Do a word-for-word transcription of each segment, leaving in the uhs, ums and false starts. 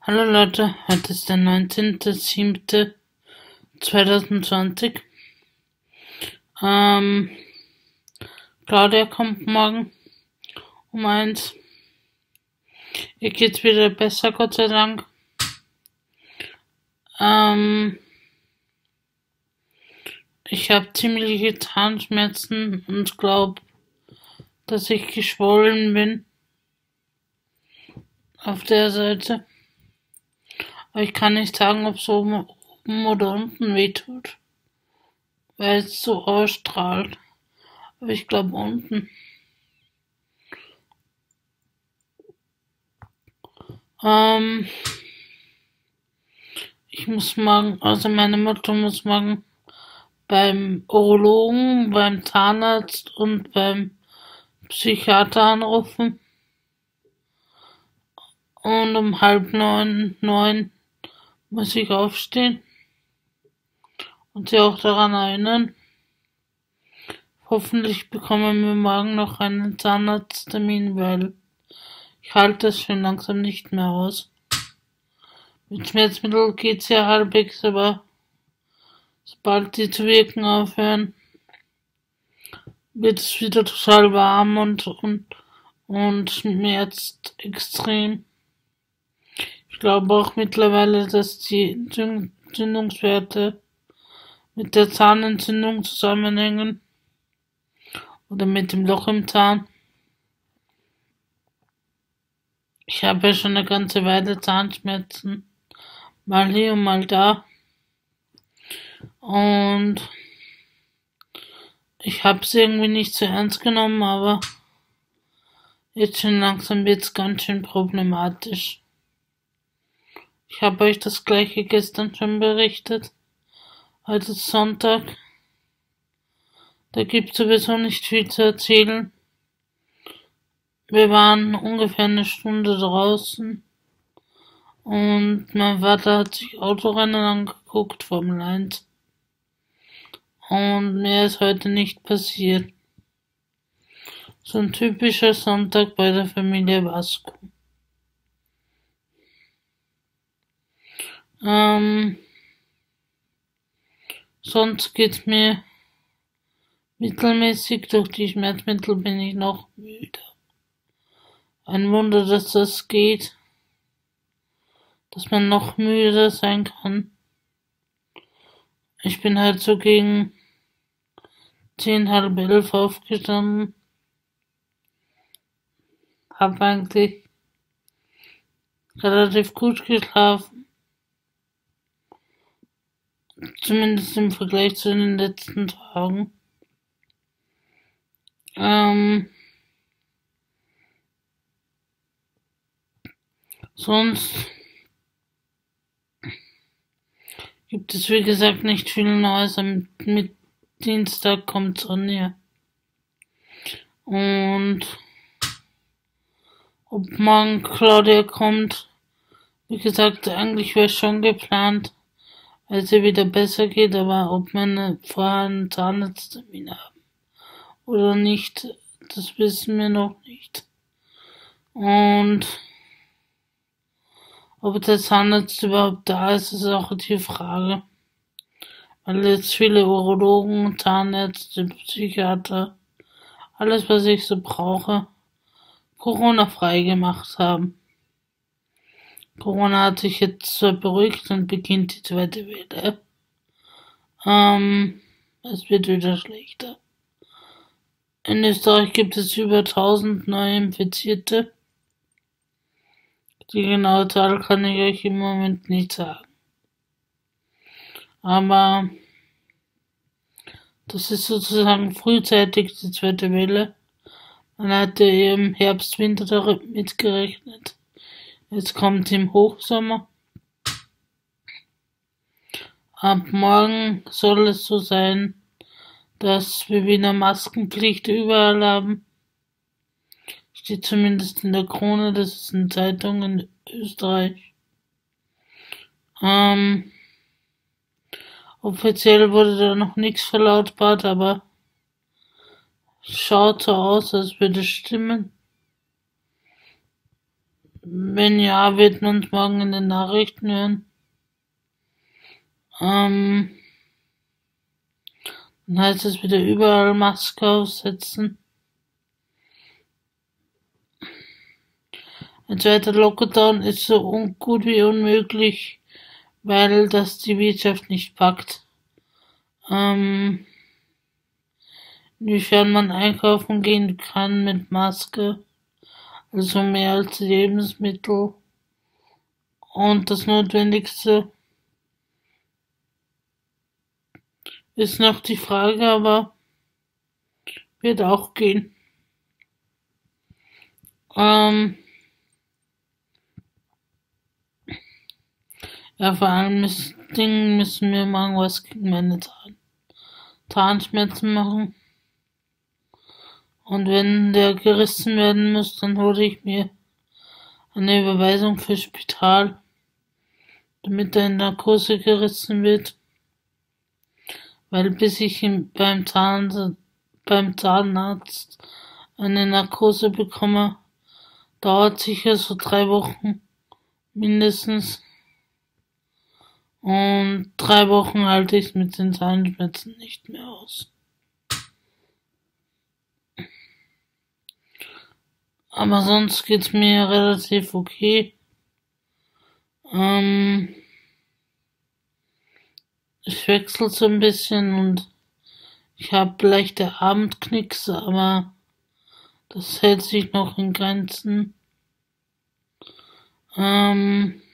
Hallo Leute, heute ist der neunzehnter siebter zweitausendzwanzig. Ähm, Claudia kommt morgen um eins. Ihr geht's wieder besser, Gott sei Dank. Ähm, ich habe ziemliche Zahnschmerzen und glaube, dass ich geschwollen bin auf der Seite. Aber ich kann nicht sagen, ob es oben, oben oder unten wehtut, weil es so ausstrahlt. Aber ich glaube unten. Ähm, ich muss morgen, also meine Mutter muss morgen beim Urologen, beim Zahnarzt und beim Psychiater anrufen. Und um halb neun, neun muss ich aufstehen und sie auch daran erinnern. Hoffentlich bekommen wir morgen noch einen Zahnarzttermin, weil ich halte es schon langsam nicht mehr aus. Mit Schmerzmittel geht's ja halbwegs, aber sobald die zu wirken aufhören, wird es wieder total warm und, und, und schmerzt extrem. Ich glaube auch mittlerweile, dass die Entzündungswerte mit der Zahnentzündung zusammenhängen oder mit dem Loch im Zahn. Ich habe ja schon eine ganze Weile Zahnschmerzen, mal hier und mal da. Und ich habe es irgendwie nicht so ernst genommen, aber jetzt schon langsam wird's ganz schön problematisch. Ich habe euch das gleiche gestern schon berichtet. Heute ist Sonntag. Da gibt's sowieso nicht viel zu erzählen. Wir waren ungefähr eine Stunde draußen und mein Vater hat sich Autorennen angeguckt, Formel eins. Und mehr ist heute nicht passiert. So ein typischer Sonntag bei der Familie Vasco. Ähm, sonst geht's mir mittelmäßig. Durch die Schmerzmittel bin ich noch müde. Ein Wunder, dass das geht. Dass man noch müder sein kann. Ich bin halt so gegen zehn, halb elf aufgestanden. Hab eigentlich relativ gut geschlafen. Zumindest im Vergleich zu den letzten Tagen. Ähm, sonst gibt es wie gesagt nicht viel Neues. Am mit Dienstag kommt Sonja. Und ob morgen Claudia kommt, wie gesagt, eigentlich wäre schon geplant, weil es ihr wieder besser geht, aber ob wir vorher einen Zahnarzttermin haben oder nicht, das wissen wir noch nicht. Und ob der Zahnarzt überhaupt da ist, ist auch die Frage. Weil jetzt viele Urologen, Zahnärzte, Psychiater, alles was ich so brauche, Corona frei gemacht haben. Corona hat sich jetzt zwar beruhigt und beginnt die zweite Welle. Ähm, es wird wieder schlechter. In Österreich gibt es über tausend neue Infizierte. Die genaue Zahl kann ich euch im Moment nicht sagen. Aber das ist sozusagen frühzeitig die zweite Welle. Man hatte im Herbst, Winter damit gerechnet. Jetzt kommt im Hochsommer. Ab morgen soll es so sein, dass wir wieder Maskenpflicht überall haben. Steht zumindest in der Krone, das ist eine Zeitung in Österreich. Ähm, offiziell wurde da noch nichts verlautbart, aber schaut so aus, als würde es stimmen. Wenn ja, wird man es morgen in den Nachrichten hören. Ähm, dann heißt es wieder überall Maske aufsetzen. Ein zweiter Lockdown ist so ungut wie unmöglich, weil das die Wirtschaft nicht packt. Ähm, inwiefern man einkaufen gehen kann mit Maske, also mehr als Lebensmittel und das Notwendigste ist noch die Frage, aber wird auch gehen. Ähm, ja, vor allem müssen, Dingen müssen wir morgen was gegen meine Zahn, Zahnschmerzen machen. Und wenn der gerissen werden muss, dann hole ich mir eine Überweisung fürs Spital, damit er in Narkose gerissen wird. Weil bis ich ihn beim, Zahn, beim Zahnarzt eine Narkose bekomme, dauert sicher so drei Wochen mindestens. Und drei Wochen halte ich es mit den Zahnschmerzen nicht mehr aus. Aber sonst geht's mir relativ okay. Ähm, ich wechsle so ein bisschen und ich habe leichte Abendknicks, aber das hält sich noch in Grenzen. Ähm,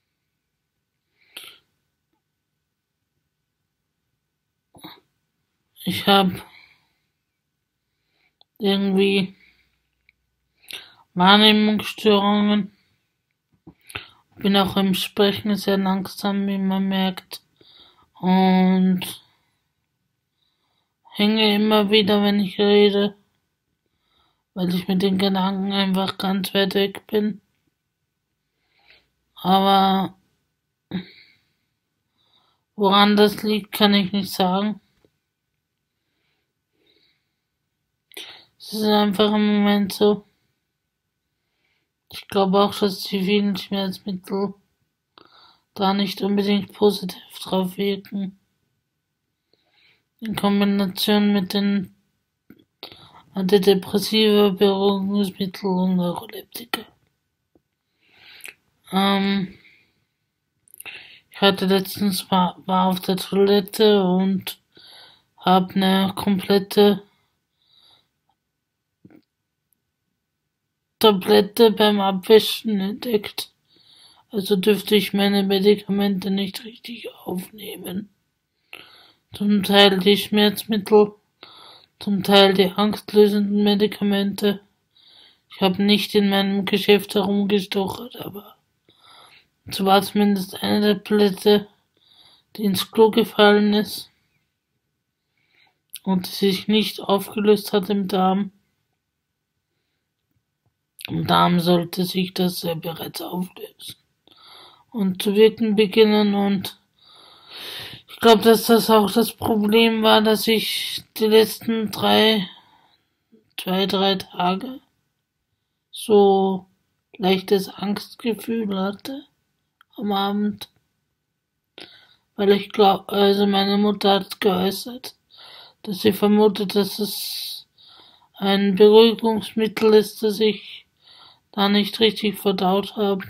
ich habe irgendwie Wahrnehmungsstörungen. Bin auch im Sprechen sehr langsam, wie man merkt. Und hänge immer wieder, wenn ich rede, weil ich mit den Gedanken einfach ganz weit weg bin. Aber woran das liegt, kann ich nicht sagen. Es ist einfach im Moment so. Ich glaube auch, dass die vielen Schmerzmittel da nicht unbedingt positiv drauf wirken. In Kombination mit den Antidepressiva, Beruhigungsmittel und Neuroleptika. Ähm, ich hatte letztens war, war auf der Toilette und habe eine komplette Tablette beim Abwischen entdeckt. Also dürfte ich meine Medikamente nicht richtig aufnehmen. Zum Teil die Schmerzmittel, zum Teil die angstlösenden Medikamente. Ich habe nicht in meinem Geschäft herumgestochert, aber es war zumindest eine Tablette, die ins Klo gefallen ist und die sich nicht aufgelöst hat im Darm. Im Darm sollte sich das ja bereits auflösen und zu wirken beginnen, und ich glaube, dass das auch das Problem war, dass ich die letzten drei, zwei, drei Tage so leichtes Angstgefühl hatte am Abend, weil ich glaube, also meine Mutter hat geäußert, dass sie vermutet, dass es ein Beruhigungsmittel ist, das ich da nicht richtig verdaut habe.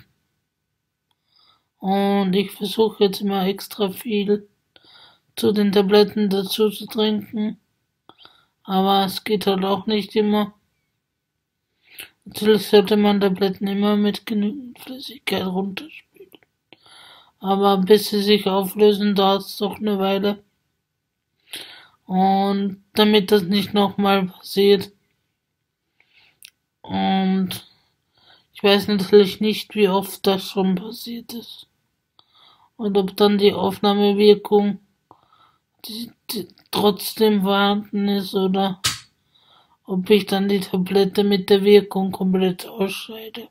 Und ich versuche jetzt immer extra viel zu den Tabletten dazu zu trinken. Aber es geht halt auch nicht immer. Natürlich sollte man Tabletten immer mit genügend Flüssigkeit runterspülen. Aber bis sie sich auflösen, dauert es doch eine Weile. Und damit das nicht nochmal passiert. Und ich weiß natürlich nicht, wie oft das schon passiert ist. Und ob dann die Aufnahmewirkung die, die trotzdem vorhanden ist oder ob ich dann die Tablette mit der Wirkung komplett ausscheide.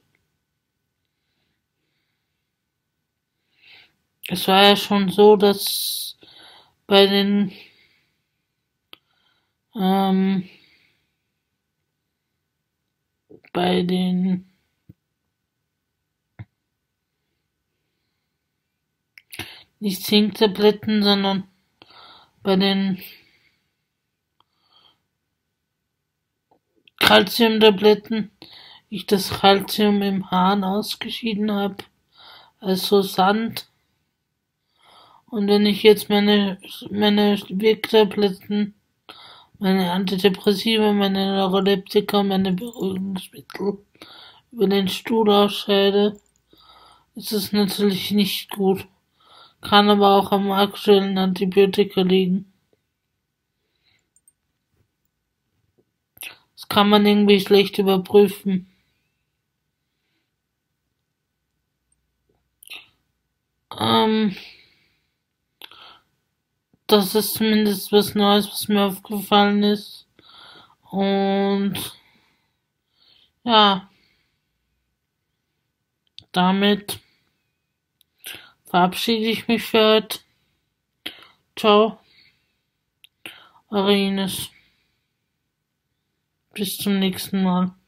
Es war ja schon so, dass bei den ähm, bei den nicht Zinktabletten, sondern bei den Calciumtabletten ich das Calcium im Hahn ausgeschieden habe, also Sand. Und wenn ich jetzt meine, meine Wirktabletten, meine Antidepressiva, meine Neuroleptika, meine Beruhigungsmittel über den Stuhl ausscheide, ist es natürlich nicht gut. Kann aber auch am aktuellen Antibiotika liegen. Das kann man irgendwie schlecht überprüfen. Ähm, das ist zumindest was Neues, was mir aufgefallen ist. Und ja, damit verabschiede ich mich für heute. Ciao, eure Ines. Bis zum nächsten Mal.